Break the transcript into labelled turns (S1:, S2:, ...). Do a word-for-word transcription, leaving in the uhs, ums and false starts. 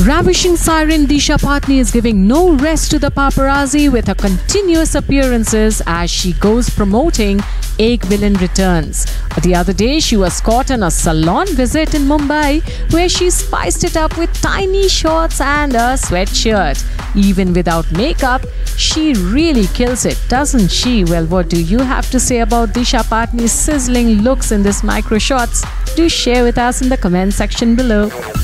S1: Ravishing siren Disha Patani is giving no rest to the paparazzi with her continuous appearances as she goes promoting Ek Villain Returns. The other day, she was caught on a salon visit in Mumbai where she spiced it up with tiny shorts and a sweatshirt. Even without makeup, she really kills it, doesn't she? Well, what do you have to say about Disha Patani's sizzling looks in this micro shots? Do share with us in the comment section below.